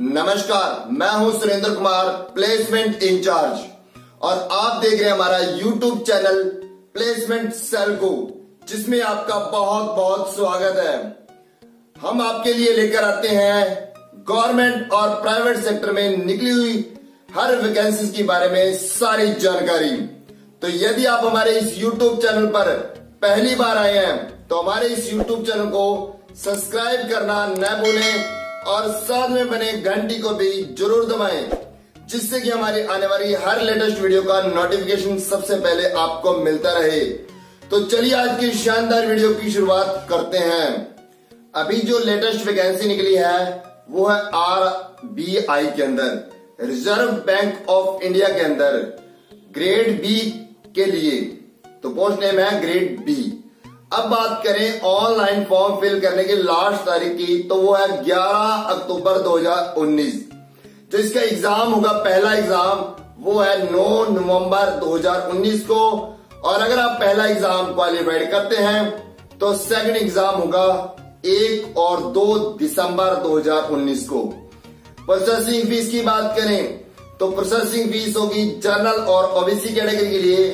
नमस्कार, मैं हूं सुरेंद्र कुमार, प्लेसमेंट इंचार्ज, और आप देख रहे हैं हमारा यूट्यूब चैनल प्लेसमेंट सेल को, जिसमें आपका बहुत बहुत स्वागत है। हम आपके लिए लेकर आते हैं गवर्नमेंट और प्राइवेट सेक्टर में निकली हुई हर वैकेंसी के बारे में सारी जानकारी। तो यदि आप हमारे इस यूट्यूब चैनल पर पहली बार आए हैं तो हमारे इस यूट्यूब चैनल को सब्सक्राइब करना न भूलें और साथ में बने घंटी को भी जरूर दबाएं, जिससे कि हमारी आने वाली हर लेटेस्ट वीडियो का नोटिफिकेशन सबसे पहले आपको मिलता रहे। तो चलिए आज की शानदार वीडियो की शुरुआत करते हैं। अभी जो लेटेस्ट वैकेंसी निकली है वो है RBI के अंदर, रिजर्व बैंक ऑफ इंडिया के अंदर, ग्रेड बी के लिए। तो पोस्ट नेम है ग्रेड बी। अब बात करें ऑनलाइन फॉर्म फिल करने की लास्ट तारीख की, तो वो है 11 अक्टूबर 2019। जो इसका एग्जाम होगा, पहला एग्जाम वो है 9 नवंबर 2019 को, और अगर आप पहला एग्जाम क्वालिफाइड करते हैं तो सेकंड एग्जाम होगा 1 और 2 दिसंबर 2019 को। प्रोसेसिंग फीस की बात करें तो प्रोसेसिंग फीस होगी जनरल और ओबीसी कैटेगरी के लिए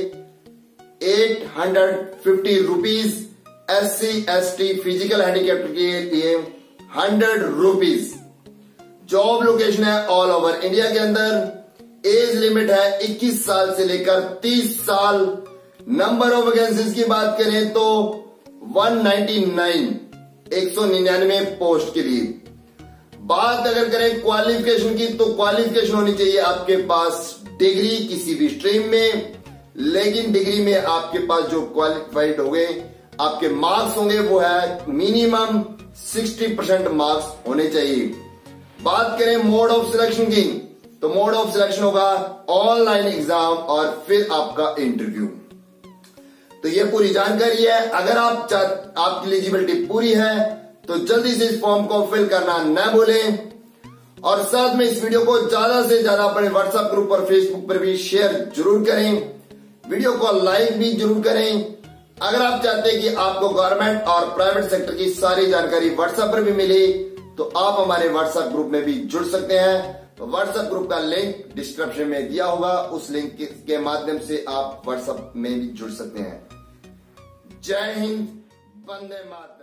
850 रुपीज, SC/ST फिजिकल हैंडीकैप के लिए 100 रुपीज। जॉब लोकेशन है ऑल ओवर इंडिया के अंदर। एज लिमिट है 21 साल से लेकर 30 साल। नंबर ऑफ वैकेंसीज की बात करें तो 199 पोस्ट के लिए। बात अगर करें क्वालिफिकेशन की, तो क्वालिफिकेशन होनी चाहिए आपके पास डिग्री किसी भी स्ट्रीम में, लेकिन डिग्री में आपके पास जो क्वालिफाइड हो गए आपके मार्क्स होंगे वो है मिनिमम 60% मार्क्स होने चाहिए। बात करें मोड ऑफ सिलेक्शन की, तो मोड ऑफ सिलेक्शन होगा ऑनलाइन एग्जाम और फिर आपका इंटरव्यू। तो ये पूरी जानकारी है। अगर आपकी एलिजिबिलिटी पूरी है तो जल्दी से इस फॉर्म को फिल करना न भूलें, और साथ में इस वीडियो को ज्यादा से ज्यादा अपने व्हाट्सएप ग्रुप और फेसबुक पर भी शेयर जरूर करें। वीडियो को लाइक भी जरूर करें। अगर आप चाहते हैं कि आपको गवर्नमेंट और प्राइवेट सेक्टर की सारी जानकारी व्हाट्सएप पर भी मिले, तो आप हमारे व्हाट्सएप ग्रुप में भी जुड़ सकते हैं। तो व्हाट्सएप ग्रुप का लिंक डिस्क्रिप्शन में दिया होगा, उस लिंक के माध्यम से आप व्हाट्सएप में भी जुड़ सकते हैं। जय हिंद, वंदे मातरम।